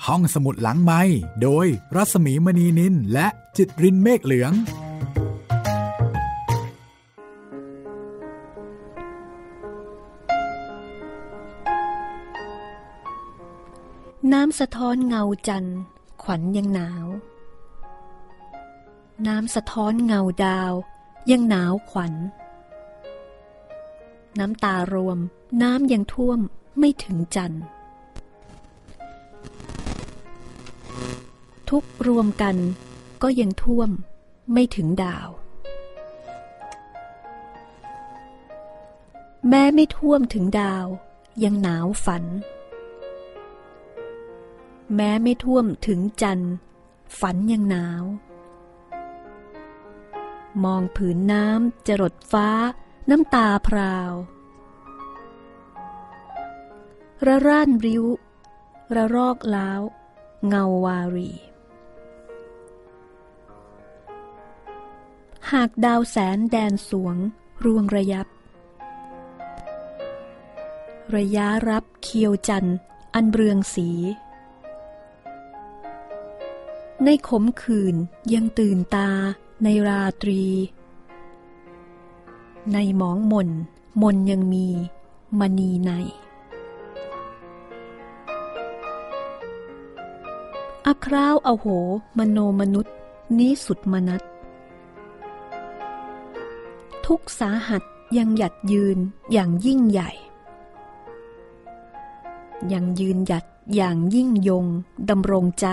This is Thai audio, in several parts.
ห้องสมุดหลังไมค์โดยรัศมีมณีนินและจิตรินเมฆเหลืองน้ำสะท้อนเงาจันทร์ขวัญยังหนาวน้ำสะท้อนเงาดาวยังหนาวขวัญน้ำตารวมน้ำยังท่วมไม่ถึงจันทร์ทุกรวมกันก็ยังท่วมไม่ถึงดาวแม้ไม่ท่วมถึงดาวยังหนาวฝันแม้ไม่ท่วมถึงจันทร์ฝันยังหนาวมองผืนน้ำจรดฟ้าน้ำตาพราวระร่านริ้วระรอกล้าวเงาวารีหากดาวแสนแดนสวงรวงระยับระยะรับเคียวจันทร์อันเรืองสีในขมขื่นยังตื่นตาในราตรีในหมองมนยังมีมณีในอคราวอโหมโนมนุษย์นี้สุดมนัสทุกสาหัสยังหยัดยืนอย่างยิ่งใหญ่ยังยืนหยัดอย่างยิ่งยงดำรงใจ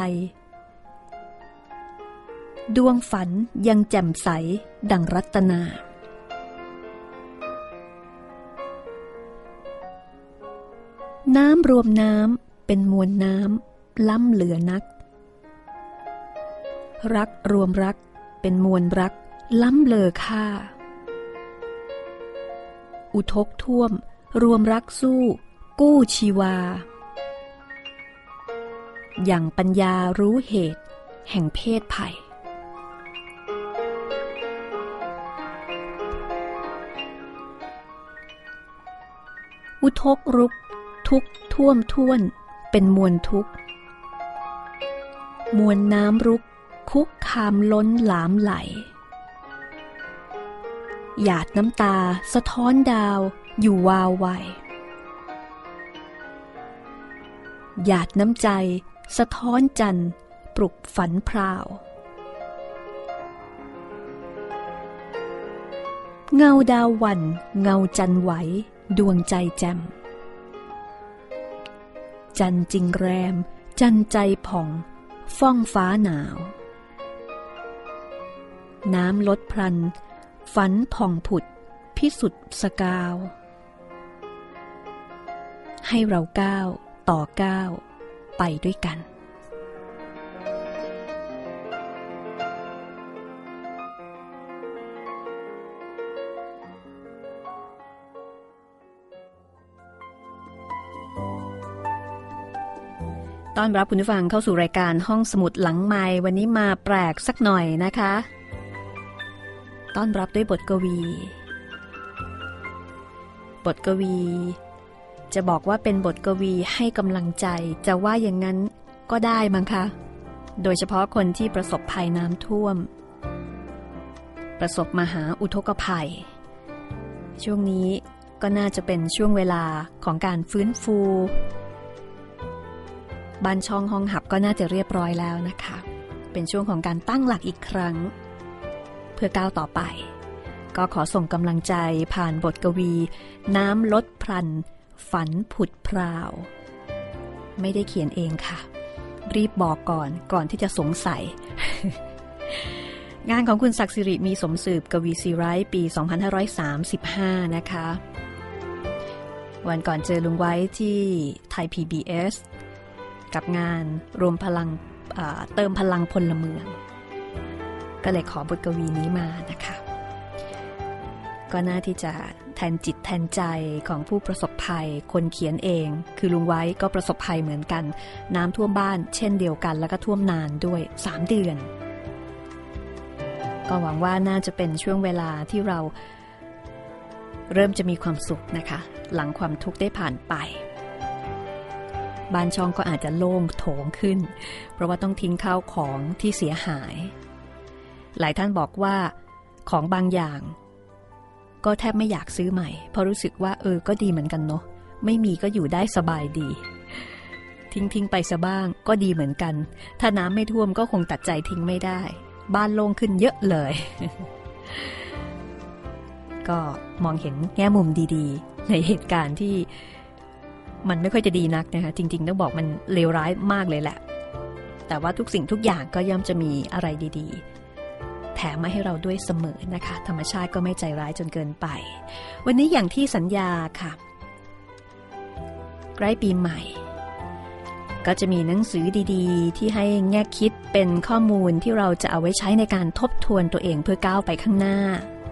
ดวงฝันยังแจ่มใสดังรัตนาน้ำรวมน้ำเป็นมวลน้ำล้ำเหลือนักรักรวมรักเป็นมวลรักล้ำเลอค่าอุทกท่วมรวมรักสู้กู้ชีวาอย่างปัญญารู้เหตุแห่งเพศภัยอุทกรุกทุกท่วมท้วนเป็นมวลทุกข์มวลน้ำรุกคุกคามล้นหลามไหลหยาดน้ำตาสะท้อนดาวอยู่วาวไวหยาดน้ำใจสะท้อนจันทร์ปลุกฝันพราวเงาดาววันเงาจันทร์ไหวดวงใจแจ่มจันจริงแรมจันใจผ่องฟ้องฟ้าหนาวน้ำลดพลันฝันผ่องผุดพิสุทธิ์สกาวให้เราก้าวต่อก้าวไปด้วยกันต้อนรับคุณผู้ฟังเข้าสู่รายการห้องสมุดหลังไมค์วันนี้มาแปลกสักหน่อยนะคะต้อนรับด้วยบทกวีจะบอกว่าเป็นบทกวีให้กำลังใจจะว่าอย่างนั้นก็ได้มั้งคะโดยเฉพาะคนที่ประสบภัยน้ำท่วมประสบมหาอุทกภัยช่วงนี้ก็น่าจะเป็นช่วงเวลาของการฟื้นฟูบ้านช่องห้องหับก็น่าจะเรียบร้อยแล้วนะคะเป็นช่วงของการตั้งหลักอีกครั้งเพื่อก้าวต่อไปก็ขอส่งกำลังใจผ่านบทกวีน้ำลดพลันฝันผุดพราวไม่ได้เขียนเองค่ะรีบบอกก่อนที่จะสงสัย งานของคุณศักดิ์สิริมีสมสืบกวีซีไรต์ปี2535นะคะวันก่อนเจอลุงไว้ที่ไทย PBS กับงานรวมพลังเติมพลังพลเมืองก็เลยขอบทกวีนี้มานะคะก็น่าที่จะแทนจิตแทนใจของผู้ประสบภัยคนเขียนเองคือลุงไว้ก็ประสบภัยเหมือนกันน้ำท่วมบ้านเช่นเดียวกันแล้วก็ท่วมนานด้วย3เดือนก็หวังว่าน่าจะเป็นช่วงเวลาที่เราเริ่มจะมีความสุขนะคะหลังความทุกข์ได้ผ่านไปบ้านช่องก็อาจจะโล่งโถงขึ้นเพราะว่าต้องทิ้งข้าวของที่เสียหายหลายท่านบอกว่าของบางอย่างก็แทบไม่อยากซื้อใหม่เพราะรู้สึกว่าก็ดีเหมือนกันเนาะไม่มีก็อยู่ได้สบายดีทิ้งไปซะบ้างก็ดีเหมือนกันถ้าน้ำไม่ท่วมก็คงตัดใจทิ้งไม่ได้บ้านโล่งขึ้นเยอะเลย ก็มองเห็นแง่มุมดีๆในเหตุการณ์ที่มันไม่ค่อยจะดีนักนะคะจริงๆต้องบอกมันเลวร้ายมากเลยแหละแต่ว่าทุกสิ่งทุกอย่างก็ย่อมจะมีอะไรดีๆแถมมาให้เราด้วยเสมอนะคะธรรมชาติก็ไม่ใจร้ายจนเกินไปวันนี้อย่างที่สัญญาค่ะใกล้ปีใหม่ก็จะมีหนังสือดีๆที่ให้แง่คิดเป็นข้อมูลที่เราจะเอาไว้ใช้ในการทบทวนตัวเองเพื่อก้าวไปข้างหน้า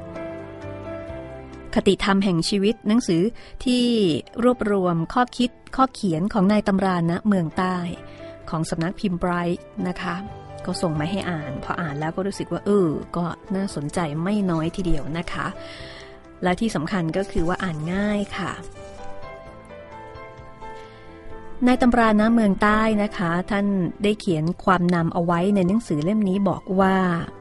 คติธรรมแห่งชีวิตหนังสือที่รวบรวมข้อคิดข้อเขียนของนายตำรานะเมืองใต้ของสำนักพิมพ์ไบรท์นะคะก็ส่งมาให้อ่านพออ่านแล้วก็รู้สึกว่าก็น่าสนใจไม่น้อยทีเดียวนะคะและที่สำคัญก็คือว่าอ่านง่ายค่ะนายตำรานะเมืองใต้นะคะท่านได้เขียนความนำเอาไว้ในหนังสือเล่มนี้บอกว่า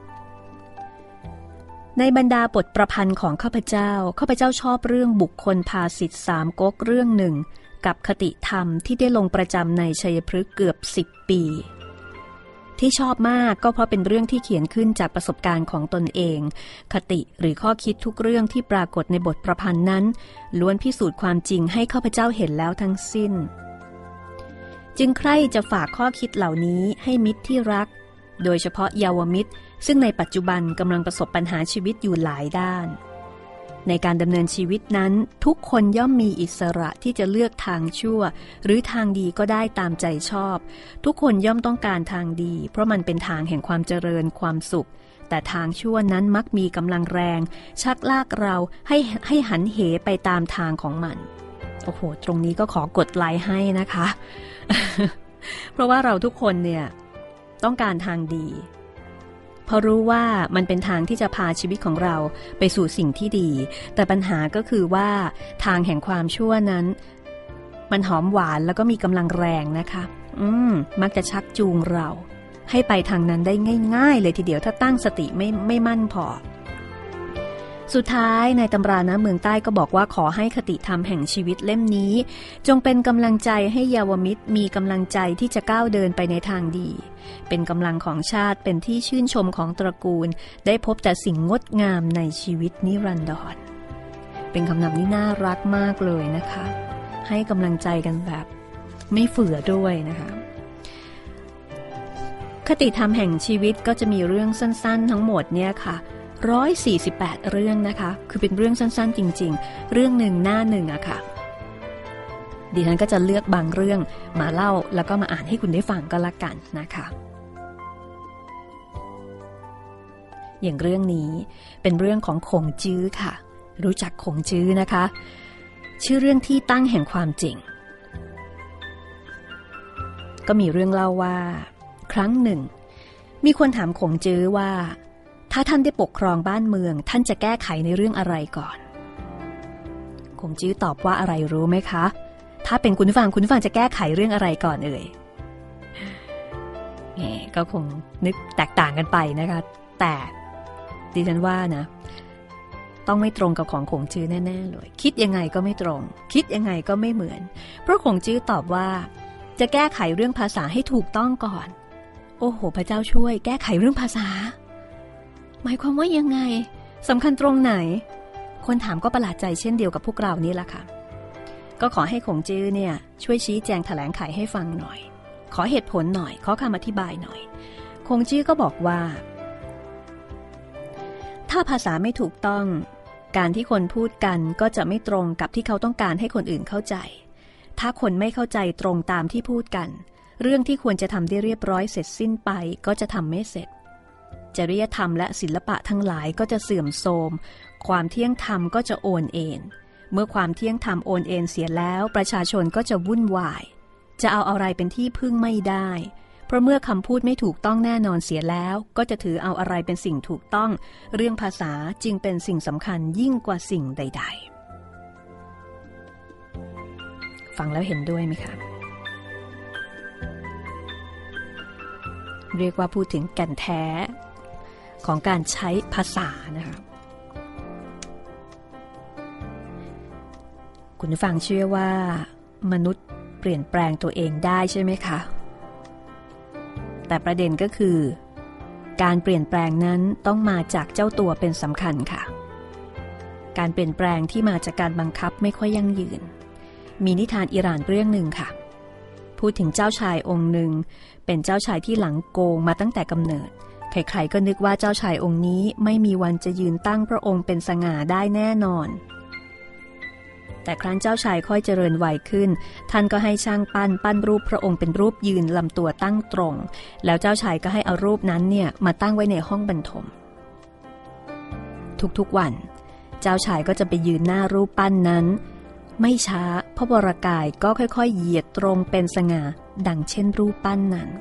ในบรรดาบทประพันธ์ของข้าพเจ้าชอบเรื่องบุคคลภาสิทธิ์สามก๊กเรื่องหนึ่งกับคติธรรมที่ได้ลงประจำในชัยพฤกษ์เกือบ10 ปีที่ชอบมากก็เพราะเป็นเรื่องที่เขียนขึ้นจากประสบการณ์ของตนเองคติหรือข้อคิดทุกเรื่องที่ปรากฏในบทประพันธ์นั้นล้วนพิสูจน์ความจริงให้ข้าพเจ้าเห็นแล้วทั้งสิ้นจึงใคร่จะฝากข้อคิดเหล่านี้ให้มิตรที่รักโดยเฉพาะเยาวมิตรซึ่งในปัจจุบันกำลังประสบปัญหาชีวิตอยู่หลายด้านในการดำเนินชีวิตนั้นทุกคนย่อมมีอิสระที่จะเลือกทางชั่วหรือทางดีก็ได้ตามใจชอบทุกคนย่อมต้องการทางดีเพราะมันเป็นทางแห่งความเจริญความสุขแต่ทางชั่วนั้นมักมีกำลังแรงชักลากเราให้หันเหไปตามทางของมันโอ้โหตรงนี้ก็ขอกดไลค์ให้นะคะ เพราะว่าเราทุกคนเนี่ยต้องการทางดีเพราะรู้ว่ามันเป็นทางที่จะพาชีวิตของเราไปสู่สิ่งที่ดีแต่ปัญหาก็คือว่าทางแห่งความชั่วนั้นมันหอมหวานแล้วก็มีกำลังแรงนะคะมักจะชักจูงเราให้ไปทางนั้นได้ง่ายๆเลยทีเดียวถ้าตั้งสติไม่มั่นพอสุดท้ายในตำรานะเมืองใต้ก็บอกว่าขอให้คติธรรมแห่งชีวิตเล่มนี้จงเป็นกำลังใจให้เยาวมิตรมีกำลังใจที่จะก้าวเดินไปในทางดีเป็นกำลังของชาติเป็นที่ชื่นชมของตระกูลได้พบแต่สิ่งงดงามในชีวิตนิรันดรเป็นคำนำที่น่ารักมากเลยนะคะให้กำลังใจกันแบบไม่เฝื่อด้วยนะคะคติธรรมแห่งชีวิตก็จะมีเรื่องสั้นๆทั้งหมดเนี่ยค่ะ148 เรื่องนะคะคือเป็นเรื่องสั้นๆจริงๆเรื่องหนึ่งหน้าหนึ่งอะค่ะดิฉันก็จะเลือกบางเรื่องมาเล่าแล้วก็มาอ่านให้คุณได้ฟังก็แล้วกันนะคะอย่างเรื่องนี้เป็นเรื่องของคงจื้อค่ะรู้จักคงจื้อนะคะชื่อเรื่องที่ตั้งแห่งความจริงก็มีเรื่องเล่าว่าครั้งหนึ่งมีคนถามคงจื้อว่าถ้าท่านได้ปกครองบ้านเมืองท่านจะแก้ไขในเรื่องอะไรก่อนคงจื้อตอบว่าอะไรรู้ไหมคะถ้าเป็นคุณผู้ฟังจะแก้ไขเรื่องอะไรก่อนเอ่ยก็คงนึกแตกต่างกันไปนะคะแต่ดิฉันว่านะต้องไม่ตรงกับของคงจื้อแน่ๆเลยคิดยังไงก็ไม่ตรงคิดยังไงก็ไม่เหมือนเพราะคงจื้อตอบว่าจะแก้ไขเรื่องภาษาให้ถูกต้องก่อนโอ้โหพระเจ้าช่วยแก้ไขเรื่องภาษาหมายความว่ายังไงสำคัญตรงไหนคนถามก็ประหลาดใจเช่นเดียวกับพวกเรานี่แหละค่ะก็ขอให้คงจื้อเนี่ยช่วยชี้แจงแถลงไขให้ฟังหน่อยขอเหตุผลหน่อยขอคำอธิบายหน่อยคงจื้อก็บอกว่าถ้าภาษาไม่ถูกต้องการที่คนพูดกันก็จะไม่ตรงกับที่เขาต้องการให้คนอื่นเข้าใจถ้าคนไม่เข้าใจตรงตามที่พูดกันเรื่องที่ควรจะทำได้เรียบร้อยเสร็จสิ้นไปก็จะทำไม่เสร็จจริยธรรมและศิลปะทั้งหลายก็จะเสื่อมโทรมความเที่ยงธรรมก็จะโอนเอ็นเมื่อความเที่ยงธรรมโอนเอ็นเสียแล้วประชาชนก็จะวุ่นวายจะเอาอะไรเป็นที่พึ่งไม่ได้เพราะเมื่อคำพูดไม่ถูกต้องแน่นอนเสียแล้วก็จะถือเอาอะไรเป็นสิ่งถูกต้องเรื่องภาษาจึงเป็นสิ่งสำคัญยิ่งกว่าสิ่งใดๆฟังแล้วเห็นด้วยไหมคะเรียกว่าพูดถึงแก่นแท้ของการใช้ภาษานะคะคุณผู้ฟังเชื่อว่ามนุษย์เปลี่ยนแปลงตัวเองได้ใช่ไหมคะแต่ประเด็นก็คือการเปลี่ยนแปลงนั้นต้องมาจากเจ้าตัวเป็นสำคัญค่ะการเปลี่ยนแปลงที่มาจากการบังคับไม่ค่อยยั่งยืนมีนิทานอิหร่านเรื่องหนึ่งค่ะพูดถึงเจ้าชายองค์หนึ่งเป็นเจ้าชายที่หลังโกงมาตั้งแต่กำเนิดใครๆก็นึกว่าเจ้าชายองค์นี้ไม่มีวันจะยืนตั้งพระองค์เป็นสง่าได้แน่นอนแต่ครั้นเจ้าชายค่อยเจริญวัยขึ้นท่านก็ให้ช่างปั้นรูปพระองค์เป็นรูปยืนลำตัวตั้งตรงแล้วเจ้าชายก็ให้เอารูปนั้นเนี่ยมาตั้งไว้ในห้องบรรทมทุกๆวันเจ้าชายก็จะไปยืนหน้ารูปปั้นนั้นไม่ช้าพระวรกายก็ค่อยๆเหยียดตรงเป็นสง่าดังเช่นรูปปั้นนั้น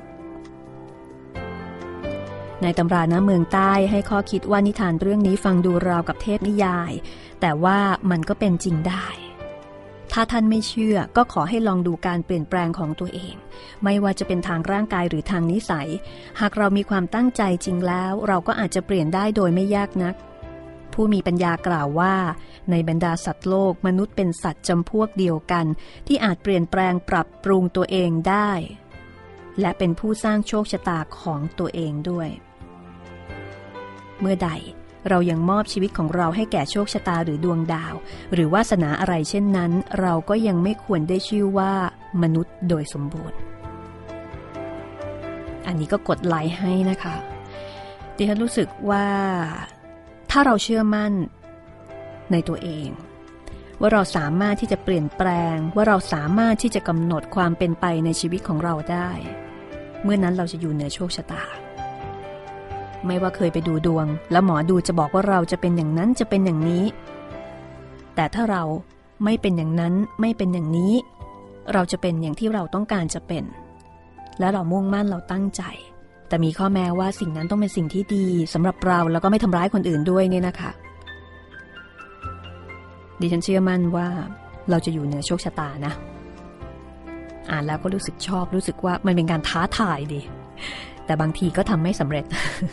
ในตำราณเมืองใต้ให้ข้อคิดว่านิทานเรื่องนี้ฟังดูราวกับเทพนิยายแต่ว่ามันก็เป็นจริงได้ถ้าท่านไม่เชื่อก็ขอให้ลองดูการเปลี่ยนแปลงของตัวเองไม่ว่าจะเป็นทางร่างกายหรือทางนิสัยหากเรามีความตั้งใจจริงแล้วเราก็อาจจะเปลี่ยนได้โดยไม่ยากนักผู้มีปัญญากล่าวว่าในบรรดาสัตว์โลกมนุษย์เป็นสัตว์จำพวกเดียวกันที่อาจเปลี่ยนแปลงปรับปรุงตัวเองได้และเป็นผู้สร้างโชคชะตาของตัวเองด้วยเมื่อใดเรายังมอบชีวิตของเราให้แก่โชคชะตาหรือดวงดาวหรือวาสนาอะไรเช่นนั้นเราก็ยังไม่ควรได้ชื่อว่ามนุษย์โดยสมบูรณ์อันนี้ก็กดไลค์ให้นะคะดิฉันรู้สึกว่าถ้าเราเชื่อมั่นในตัวเองว่าเราสามารถที่จะเปลี่ยนแปลงว่าเราสามารถที่จะกำหนดความเป็นไปในชีวิตของเราได้เมื่อนั้นเราจะอยู่เหนือโชคชะตาไม่ว่าเคยไปดูดวงแล้วหมอดูจะบอกว่าเราจะเป็นอย่างนั้นจะเป็นอย่างนี้แต่ถ้าเราไม่เป็นอย่างนั้นไม่เป็นอย่างนี้เราจะเป็นอย่างที่เราต้องการจะเป็นและเรามุ่งมั่นเราตั้งใจแต่มีข้อแม้ว่าสิ่งนั้นต้องเป็นสิ่งที่ดีสำหรับเราแล้วก็ไม่ทำร้ายคนอื่นด้วยเนี่ยนะคะดิฉันเชื่อมั่นว่าเราจะอยู่เหนือโชคชะตานะอ่านแล้วก็รู้สึกชอบรู้สึกว่ามันเป็นการท้าทายดีแต่บางทีก็ทำไม่สำเร็จ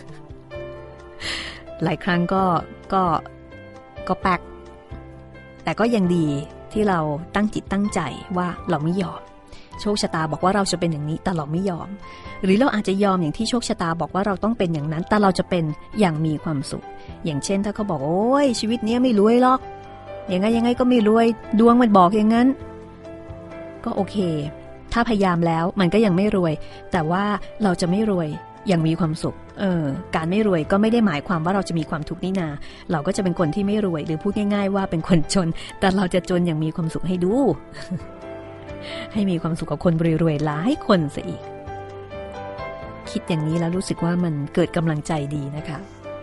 หลายครั้งก็แปลกแต่ก็ยังดีที่เราตั้งจิตตั้งใจว่าเราไม่ยอมโชคชะตาบอกว่าเราจะเป็นอย่างนี้แต่เราไม่ยอมหรือเราอาจจะยอมอย่างที่โชคชะตาบอกว่าเราต้องเป็นอย่างนั้นแต่เราจะเป็นอย่างมีความสุขอย่างเช่นถ้าเขาบอกโอ้ยชีวิตนี้ไม่รวยหรอกยังไงก็ไม่รวยดวงมันบอกอย่างนั้นก็โอเคถ้าพยายามแล้วมันก็ยังไม่รวยแต่ว่าเราจะไม่รวยอย่างมีความสุขการไม่รวยก็ไม่ได้หมายความว่าเราจะมีความทุกข์นี่นาเราก็จะเป็นคนที่ไม่รวยหรือพูดง่ายๆว่าเป็นคนจนแต่เราจะจนอย่างมีความสุขให้ดู ให้มีความสุขกับคนรวยๆหลายคนซะอีกคิดอย่างนี้แล้วรู้สึกว่ามันเกิดกำลังใจดีนะคะ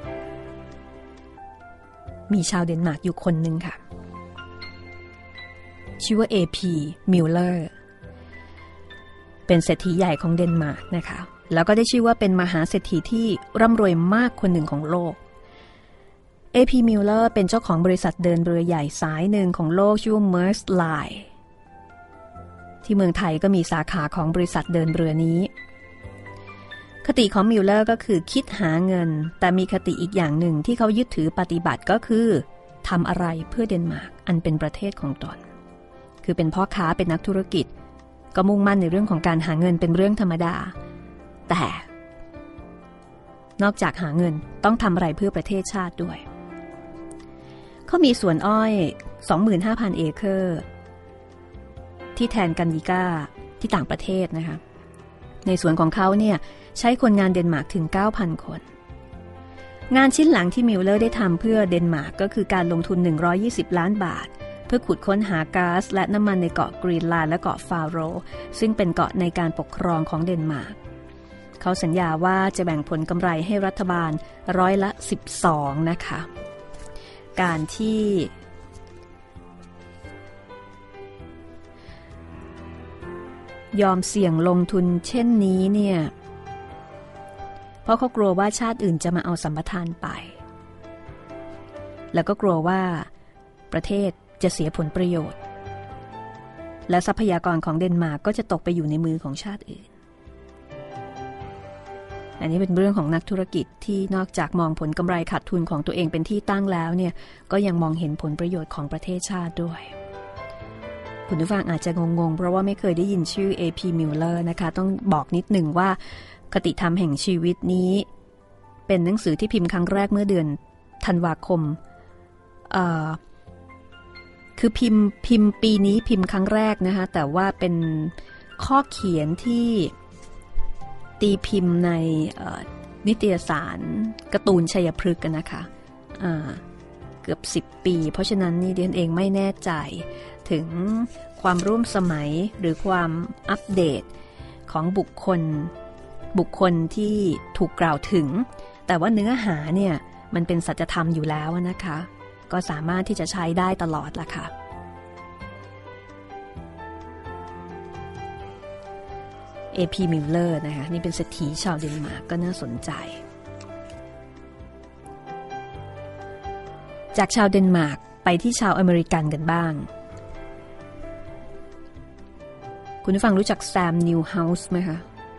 มีชาวเดนมาร์กอยู่คนหนึ่งค่ะชื่อว่า AP Miller เป็นเศรษฐีใหญ่ของเดนมาร์กนะคะแล้วก็ได้ชื่อว่าเป็นมหาเศรษฐีที่ร่ำรวยมากคนหนึ่งของโลก AP Miller เป็นเจ้าของบริษัทเดินเรือใหญ่สายหนึ่งของโลกชื่อว่า Maersk Line ที่เมืองไทยก็มีสาขาของบริษัทเดินเรือนี้คติของมิลเลอร์ก็คือคิดหาเงินแต่มีคติอีกอย่างหนึ่งที่เขายึดถือปฏิบัติก็คือทำอะไรเพื่อเดนมาร์กอันเป็นประเทศของตนคือเป็นพ่อค้าเป็นนักธุรกิจก็มุ่งมั่นในเรื่องของการหาเงินเป็นเรื่องธรรมดาแต่นอกจากหาเงินต้องทำอะไรเพื่อประเทศชาติด้วยเขามีสวนอ้อย 25,000 เอเคอร์ที่แทนกันยิก้าที่ต่างประเทศนะคะในสวนของเขาเนี่ยใช้คนงานเดนมาร์กถึง 9,000 คนงานชิ้นหลังที่มิลเลอร์ได้ทำเพื่อเดนมาร์กก็คือการลงทุน120 ล้านบาทเพื่อขุดค้นหาก๊าซและน้ำมันในเกาะกรีนแลนด์และเกาะฟาโรซึ่งเป็นเกาะในการปกครองของเดนมาร์กเขาสัญญาว่าจะแบ่งผลกำไรให้รัฐบาล12%นะคะการที่ยอมเสี่ยงลงทุนเช่นนี้เนี่ยเพราะเขากลัวว่าชาติอื่นจะมาเอาสัมปทานไปแล้วก็กลัวว่าประเทศจะเสียผลประโยชน์และทรัพยากรของเดนมาร์กก็จะตกไปอยู่ในมือของชาติอื่นอันนี้เป็นเรื่องของนักธุรกิจที่นอกจากมองผลกำไรขาดทุนของตัวเองเป็นที่ตั้งแล้วเนี่ยก็ยังมองเห็นผลประโยชน์ของประเทศชาติด้วยคุณผู้ฟังอาจจะงงๆเพราะว่าไม่เคยได้ยินชื่อ A.P. Miller นะคะต้องบอกนิดหนึ่งว่าคติธรรมแห่งชีวิตนี้เป็นหนังสือที่พิมพ์ครั้งแรกเมื่อเดือนธันวาคมคือพิมพ์ปีนี้พิมพ์ครั้งแรกนะคะแต่ว่าเป็นข้อเขียนที่ตีพิมพ์ในนิตยสารการ์ตูนชัยพฤกษ์กันนะคะเกือบ10 ปีเพราะฉะนั้นนี่ดิฉันเองไม่แน่ใจถึงความร่วมสมัยหรือความอัปเดตของบุคคลที่ถูกกล่าวถึงแต่ว่าเนื้อหาเนี่ยมันเป็นสัจธรรมอยู่แล้วนะคะก็สามารถที่จะใช้ได้ตลอดละค่ะA.P. Miller นะคะนี่เป็นเศรษฐีชาวเดนมาร์กก็น่าสนใจจากชาวเดนมาร์กไปที่ชาวอเมริกันกันบ้างคุณผู้ฟังรู้จักแซมนิวเฮาส์ไหมคะ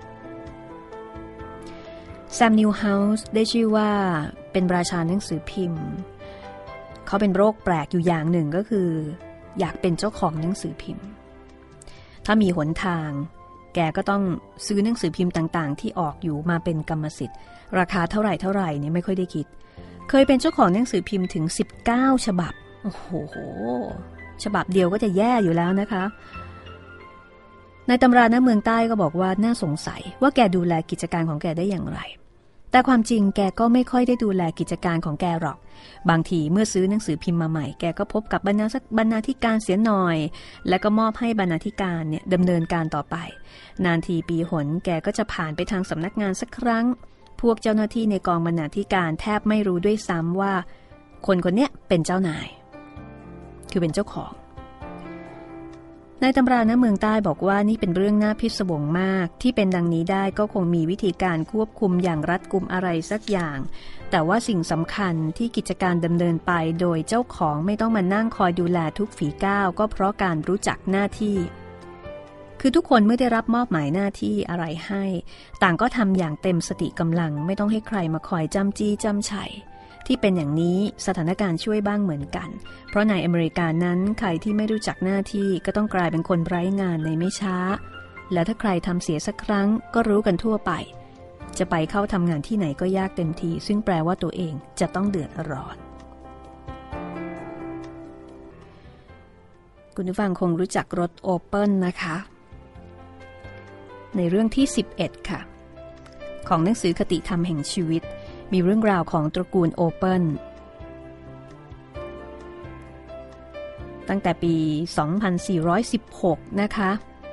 แซมนิวเฮาส์ได้ชื่อว่าเป็นราชาหนังสือพิมพ์เขาเป็นโรคแปลกอยู่อย่างหนึ่งก็คืออยากเป็นเจ้าของหนังสือพิมพ์ถ้ามีหนทางแกก็ต้องซื้อหนังสือพิมพ์ต่างๆที่ออกอยู่มาเป็นกรรมสิทธิ์ราคาเท่าไหร่เนี่ยไม่ค่อยได้คิดเคยเป็นเจ้าของหนังสือพิมพ์ถึง19ฉบับโอ้โหฉบับเดียวก็จะแย่อยู่แล้วนะคะในตำราหน้าเมืองใต้ก็บอกว่าน่าสงสัยว่าแกดูแลกิจการของแกได้อย่างไรแต่ความจริงแกก็ไม่ค่อยได้ดูแลกิจการของแกหรอกบางทีเมื่อซื้อหนังสือพิมพ์มาใหม่แกก็พบกับบรรณาธิการเสียหน่อยแล้วก็มอบให้บรรณาธิการเนี่ยดำเนินการต่อไปนานทีปีหนแกก็จะผ่านไปทางสำนักงานสักครั้งพวกเจ้าหน้าที่ในกองบรรณาธิการแทบไม่รู้ด้วยซ้ำว่าคนเนี้ยเป็นเจ้านายคือเป็นเจ้าของในตำราหน้าเมืองใต้บอกว่านี่เป็นเรื่องน่าพิศวงมากที่เป็นดังนี้ได้ก็คงมีวิธีการควบคุมอย่างรัดกุมอะไรสักอย่างแต่ว่าสิ่งสำคัญที่กิจการดำเนินไปโดยเจ้าของไม่ต้องมานั่งคอยดูแลทุกฝีก้าวก็เพราะการรู้จักหน้าที่คือทุกคนเมื่อได้รับมอบหมายหน้าที่อะไรให้ต่างก็ทำอย่างเต็มสติกำลังไม่ต้องให้ใครมาคอยจ้ำจี้จ้ำไฉที่เป็นอย่างนี้สถานการณ์ช่วยบ้างเหมือนกันเพราะในอเมริกานั้นใครที่ไม่รู้จักหน้าที่ก็ต้องกลายเป็นคนไร้งานในไม่ช้าและถ้าใครทำเสียสักครั้งก็รู้กันทั่วไปจะไปเข้าทำงานที่ไหนก็ยากเต็มทีซึ่งแปลว่าตัวเองจะต้องเดือดร้อนคุณผู้ฟังคงรู้จักรถโอเปิลนะคะในเรื่องที่11ค่ะของหนังสือคติธรรมแห่งชีวิตมีเรื่องราวของตระกูลโอเปิลตั้งแต่ปี 2416 นะคะ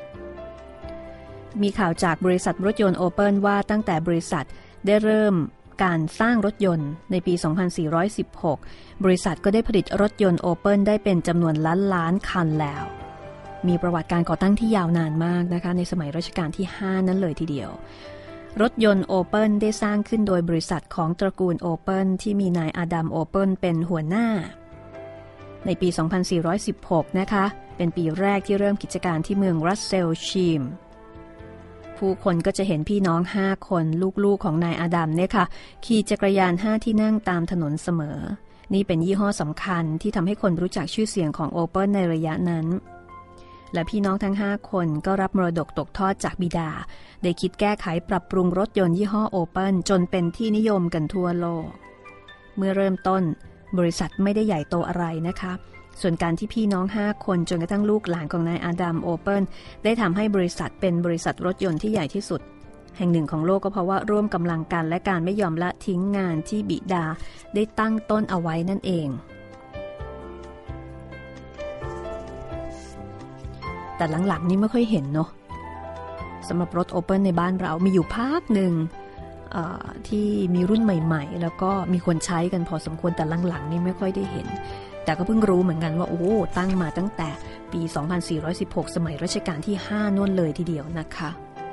มีข่าวจากบริษัทรถยนต์โอเปิลว่าตั้งแต่บริษัทได้เริ่มการสร้างรถยนต์ในปี 2416 บริษัทก็ได้ผลิตรถยนต์โอเปิลได้เป็นจำนวนล้านคันแล้วมีประวัติการก่อตั้งที่ยาวนานมากนะคะในสมัยรัชกาลที่ 5 นั้นเลยทีเดียวรถยนต์โอเปิลได้สร้างขึ้นโดยบริษัทของตระกูลโอเปิลที่มีนายอดัมโอเปิลเป็นหัวหน้าในปี 2416 นะคะเป็นปีแรกที่เริ่มกิจการที่เมืองรัสเซลชีมผู้คนก็จะเห็นพี่น้อง5คนลูกๆของนายอดัมเนี่ยค่ะขี่จักรยาน5ที่นั่งตามถนนเสมอนี่เป็นยี่ห้อสำคัญที่ทำให้คนรู้จักชื่อเสียงของโอเปิลในระยะนั้นและพี่น้องทั้ง5คนก็รับมรดกตกทอดจากบิดาได้คิดแก้ไขปรับปรุงรถยนต์ยี่ห้อโอเปิลจนเป็นที่นิยมกันทั่วโลกเมื่อเริ่มต้นบริษัทไม่ได้ใหญ่โตอะไรนะคะส่วนการที่พี่น้อง5คนจนกระทั่งลูกหลานของนายอดัมโอเปิลได้ทำให้บริษัทเป็นบริษัทรถยนต์ที่ใหญ่ที่สุดแห่งหนึ่งของโลกก็เพราะว่าร่วมกำลังกันและการไม่ยอมละทิ้งงานที่บิดาได้ตั้งต้นเอาไว้นั่นเองแต่หลังๆนี่ไม่ค่อยเห็นเนาะสำหรับรถโอเปิลในบ้านเรามีอยู่พักหนึ่งที่มีรุ่นใหม่ๆแล้วก็มีคนใช้กันพอสมควรแต่หลังๆนี่ไม่ค่อยได้เห็นแต่ก็เพิ่งรู้เหมือนกันว่าโอ้ตั้งมาตั้งแต่ปี 2416 สมัยรัชกาลที่ 5 นู่นเลยทีเดียวนะคะ